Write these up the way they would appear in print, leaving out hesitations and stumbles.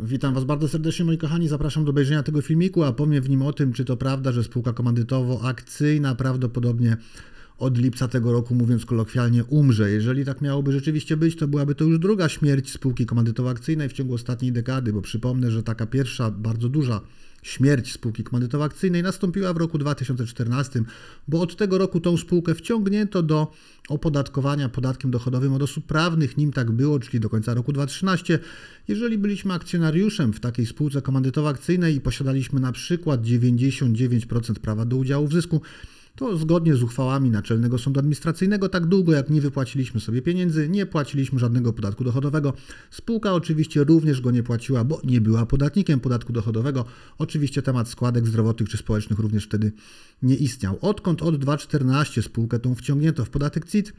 Witam Was bardzo serdecznie, moi kochani. Zapraszam do obejrzenia tego filmiku, a powiem w nim o tym, czy to prawda, że spółka komandytowo-akcyjna prawdopodobnie od lipca tego roku, mówiąc kolokwialnie, umrze. Jeżeli tak miałoby rzeczywiście być, to byłaby to już druga śmierć spółki komandytowo-akcyjnej w ciągu ostatniej dekady, bo przypomnę, że taka pierwsza, bardzo duża śmierć spółki komandytowo-akcyjnej nastąpiła w roku 2014, bo od tego roku tą spółkę wciągnięto do opodatkowania podatkiem dochodowym od osób prawnych. Nim tak było, czyli do końca roku 2013. Jeżeli byliśmy akcjonariuszem w takiej spółce komandytowo-akcyjnej i posiadaliśmy na przykład 99% prawa do udziału w zysku, to zgodnie z uchwałami Naczelnego Sądu Administracyjnego, tak długo jak nie wypłaciliśmy sobie pieniędzy, nie płaciliśmy żadnego podatku dochodowego. Spółka oczywiście również go nie płaciła, bo nie była podatnikiem podatku dochodowego. Oczywiście temat składek zdrowotnych czy społecznych również wtedy nie istniał. Odkąd od 2014 spółkę tą wciągnięto w podatek CIT,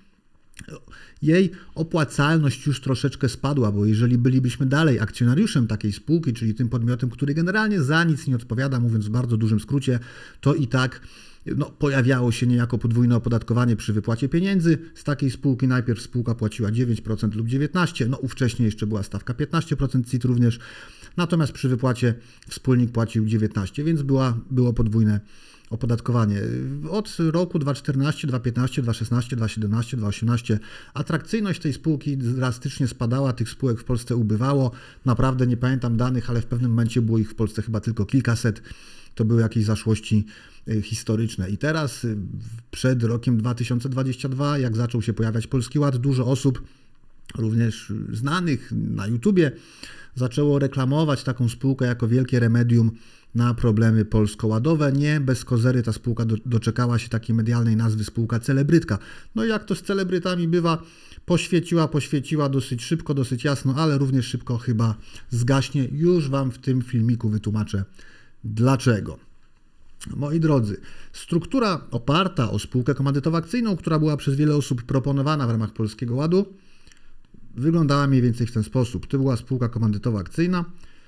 jej opłacalność już troszeczkę spadła, bo jeżeli bylibyśmy dalej akcjonariuszem takiej spółki, czyli tym podmiotem, który generalnie za nic nie odpowiada, mówiąc w bardzo dużym skrócie, to i tak pojawiało się niejako podwójne opodatkowanie przy wypłacie pieniędzy z takiej spółki. Najpierw spółka płaciła 9% lub 19%, ówcześnie jeszcze była stawka 15% CIT również, natomiast przy wypłacie wspólnik płacił 19%, więc było podwójne opodatkowanie. Od roku 2014, 2015, 2016, 2017, 2018 atrakcyjność tej spółki drastycznie spadała, tych spółek w Polsce ubywało. Naprawdę nie pamiętam danych, ale w pewnym momencie było ich w Polsce chyba tylko kilkaset. To były jakieś zaszłości historyczne. I teraz przed rokiem 2022, jak zaczął się pojawiać Polski Ład, dużo osób, również znanych na YouTubie, zaczęło reklamować taką spółkę jako wielkie remedium na problemy polsko-ładowe. Nie bez kozery ta spółka doczekała się takiej medialnej nazwy spółka celebrytka. No i jak to z celebrytami bywa, poświeciła dosyć szybko, dosyć jasno, ale również szybko chyba zgaśnie. Już Wam w tym filmiku wytłumaczę dlaczego. Moi drodzy, struktura oparta o spółkę komandytowo-akcyjną, która była przez wiele osób proponowana w ramach Polskiego Ładu, wyglądała mniej więcej w ten sposób. To była spółka komandytowo-akcyjna.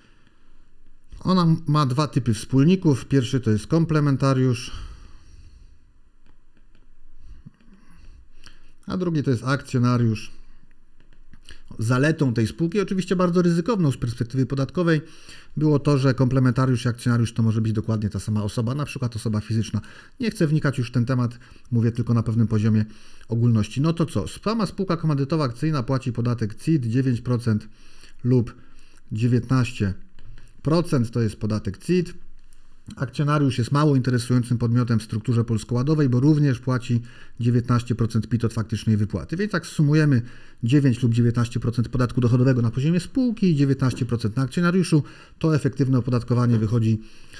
Ona ma dwa typy wspólników. Pierwszy to jest komplementariusz, a drugi to jest akcjonariusz. Zaletą tej spółki, oczywiście bardzo ryzykowną z perspektywy podatkowej, było to, że komplementariusz i akcjonariusz to może być dokładnie ta sama osoba, na przykład osoba fizyczna. Nie chcę wnikać już w ten temat, mówię tylko na pewnym poziomie ogólności. No to co? Sama spółka komandytowo-akcyjna płaci podatek CIT 9% lub 19% to jest podatek CIT. Akcjonariusz jest mało interesującym podmiotem w strukturze polsko-ładowej, bo również płaci 19% PIT od faktycznej wypłaty. Więc jak sumujemy 9 lub 19% podatku dochodowego na poziomie spółki i 19% na akcjonariuszu, to efektywne opodatkowanie wychodzi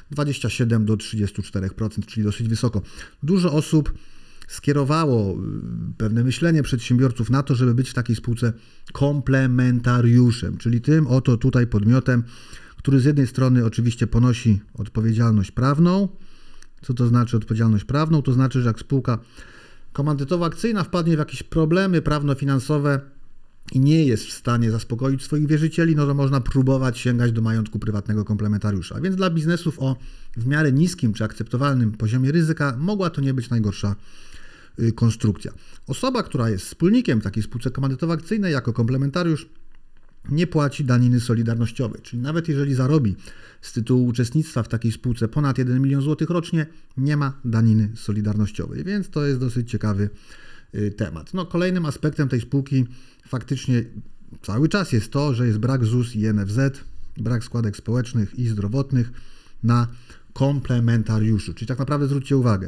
27 do 34%, czyli dosyć wysoko. Dużo osób skierowało pewne myślenie przedsiębiorców na to, żeby być w takiej spółce komplementariuszem, czyli tym oto tutaj podmiotem, który z jednej strony oczywiście ponosi odpowiedzialność prawną. Co to znaczy odpowiedzialność prawną? To znaczy, że jak spółka komandytowo-akcyjna wpadnie w jakieś problemy prawno-finansowe i nie jest w stanie zaspokoić swoich wierzycieli, no to można próbować sięgać do majątku prywatnego komplementariusza. A więc dla biznesów o w miarę niskim czy akceptowalnym poziomie ryzyka mogła to nie być najgorsza konstrukcja. Osoba, która jest wspólnikiem w takiej spółce komandytowo-akcyjnej jako komplementariusz, nie płaci daniny solidarnościowej, czyli nawet jeżeli zarobi z tytułu uczestnictwa w takiej spółce ponad 1 milion złotych rocznie, nie ma daniny solidarnościowej, więc to jest dosyć ciekawy temat. No, kolejnym aspektem tej spółki faktycznie cały czas jest to, że jest brak ZUS i NFZ, brak składek społecznych i zdrowotnych na komplementariuszu, czyli tak naprawdę zwróćcie uwagę,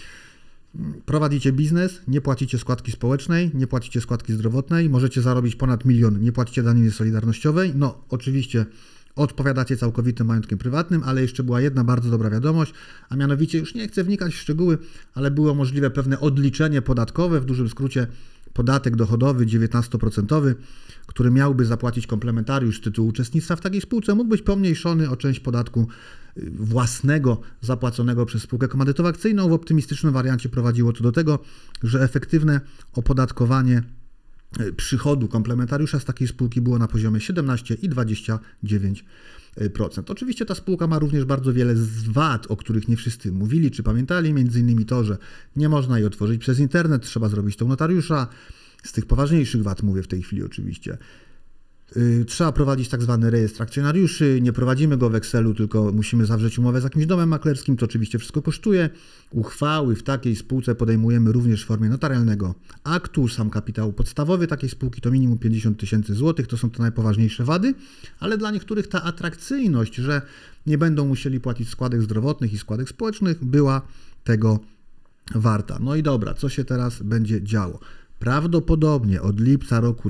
prowadzicie biznes, nie płacicie składki społecznej, nie płacicie składki zdrowotnej, możecie zarobić ponad 1 milion, nie płacicie daniny solidarnościowej. No oczywiście odpowiadacie całkowitym majątkiem prywatnym, ale jeszcze była jedna bardzo dobra wiadomość, a mianowicie już nie chcę wnikać w szczegóły, ale było możliwe pewne odliczenie podatkowe, w dużym skrócie podatek dochodowy 19%, który miałby zapłacić komplementariusz z tytułu uczestnictwa w takiej spółce, mógł być pomniejszony o część podatku własnego zapłaconego przez spółkę komandytowo-akcyjną. W optymistycznym wariancie prowadziło to do tego, że efektywne opodatkowanie przychodu komplementariusza z takiej spółki było na poziomie 17 i 29%. Oczywiście ta spółka ma również bardzo wiele wad, o których nie wszyscy mówili czy pamiętali, między innymi to, że nie można jej otworzyć przez internet, trzeba zrobić to u notariusza. Z tych poważniejszych wad mówię w tej chwili oczywiście. Trzeba prowadzić tak zwany rejestr akcjonariuszy, nie prowadzimy go w Excelu, tylko musimy zawrzeć umowę z jakimś domem maklerskim, to oczywiście wszystko kosztuje. Uchwały w takiej spółce podejmujemy również w formie notarialnego aktu. Sam kapitał podstawowy takiej spółki to minimum 50 000 złotych, to są te najpoważniejsze wady, ale dla niektórych ta atrakcyjność, że nie będą musieli płacić składek zdrowotnych i składek społecznych, była tego warta. No i dobra, co się teraz będzie działo? Prawdopodobnie od lipca roku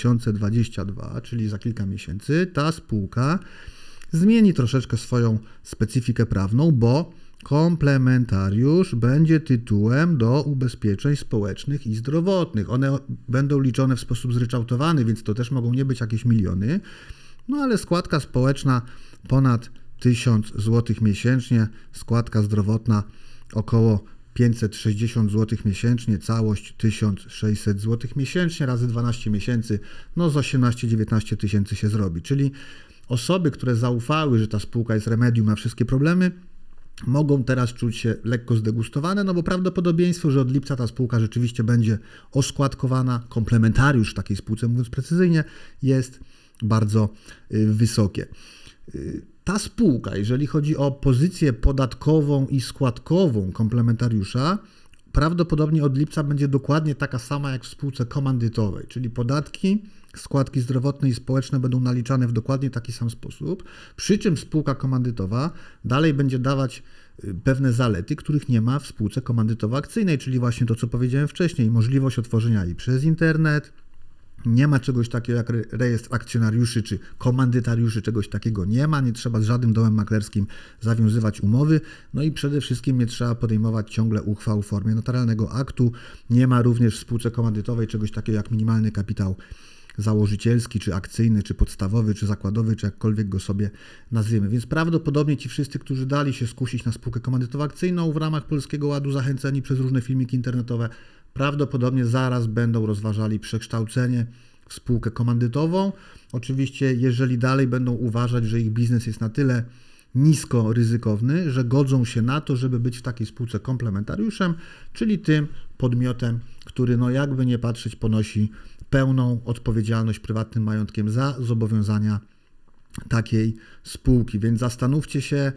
2022, czyli za kilka miesięcy, ta spółka zmieni troszeczkę swoją specyfikę prawną, bo komplementariusz będzie tytułem do ubezpieczeń społecznych i zdrowotnych. One będą liczone w sposób zryczałtowany, więc to też mogą nie być jakieś miliony, no ale składka społeczna ponad 1000 zł miesięcznie, składka zdrowotna około 560 zł miesięcznie, całość 1600 zł miesięcznie razy 12 miesięcy, no z 18-19 tysięcy się zrobi. Czyli osoby, które zaufały, że ta spółka jest remedium na wszystkie problemy, mogą teraz czuć się lekko zdegustowane, no bo prawdopodobieństwo, że od lipca ta spółka rzeczywiście będzie oskładkowana, komplementariusz takiej spółce, mówiąc precyzyjnie, jest bardzo wysokie. Ta spółka, jeżeli chodzi o pozycję podatkową i składkową komplementariusza, prawdopodobnie od lipca będzie dokładnie taka sama jak w spółce komandytowej, czyli podatki, składki zdrowotne i społeczne będą naliczane w dokładnie taki sam sposób, przy czym spółka komandytowa dalej będzie dawać pewne zalety, których nie ma w spółce komandytowo-akcyjnej, czyli właśnie to, co powiedziałem wcześniej, możliwość otworzenia jej przez internet. Nie ma czegoś takiego jak rejestr akcjonariuszy czy komandytariuszy, czegoś takiego nie ma, nie trzeba z żadnym domem maklerskim zawiązywać umowy, no i przede wszystkim nie trzeba podejmować ciągle uchwał w formie notarialnego aktu. Nie ma również w spółce komandytowej czegoś takiego jak minimalny kapitał założycielski, czy akcyjny, czy podstawowy, czy zakładowy, czy jakkolwiek go sobie nazwiemy. Więc prawdopodobnie ci wszyscy, którzy dali się skusić na spółkę komandytowo-akcyjną w ramach Polskiego Ładu, zachęceni przez różne filmiki internetowe, prawdopodobnie zaraz będą rozważali przekształcenie w spółkę komandytową. Oczywiście, jeżeli dalej będą uważać, że ich biznes jest na tyle nisko ryzykowny, że godzą się na to, żeby być w takiej spółce komplementariuszem, czyli tym podmiotem, który no jakby nie patrzeć ponosi pełną odpowiedzialność prywatnym majątkiem za zobowiązania takiej spółki. Więc zastanówcie się,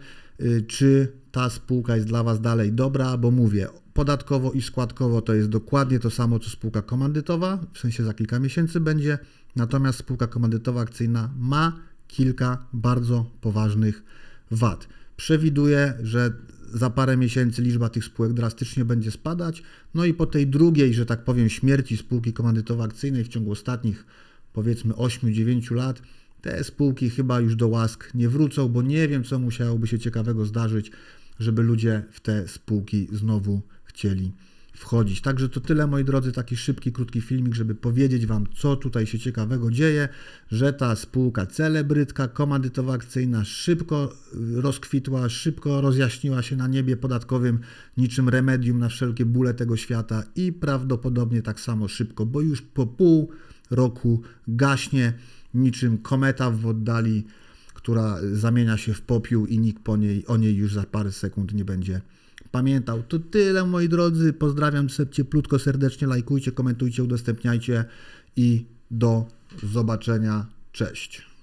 czy ta spółka jest dla Was dalej dobra, bo mówię, podatkowo i składkowo to jest dokładnie to samo, co spółka komandytowa, w sensie za kilka miesięcy będzie, natomiast spółka komandytowa akcyjna ma kilka bardzo poważnych wad. Przewiduję, że za parę miesięcy liczba tych spółek drastycznie będzie spadać, no i po tej drugiej, że tak powiem, śmierci spółki komandytowo-akcyjnej w ciągu ostatnich, powiedzmy, 8-9 lat, te spółki chyba już do łask nie wrócą, bo nie wiem, co musiałoby się ciekawego zdarzyć, żeby ludzie w te spółki znowu chcieli wchodzić. Także to tyle, moi drodzy, taki szybki, krótki filmik, żeby powiedzieć Wam, co tutaj się ciekawego dzieje, że ta spółka celebrytka komandytowo-akcyjna szybko rozkwitła, szybko rozjaśniła się na niebie podatkowym niczym remedium na wszelkie bóle tego świata i prawdopodobnie tak samo szybko, bo już po pół roku gaśnie niczym kometa w oddali, która zamienia się w popiół i nikt o niej już za parę sekund nie będzie pamiętał. To tyle, moi drodzy. Pozdrawiam cieplutko, serdecznie. Lajkujcie, komentujcie, udostępniajcie i do zobaczenia. Cześć.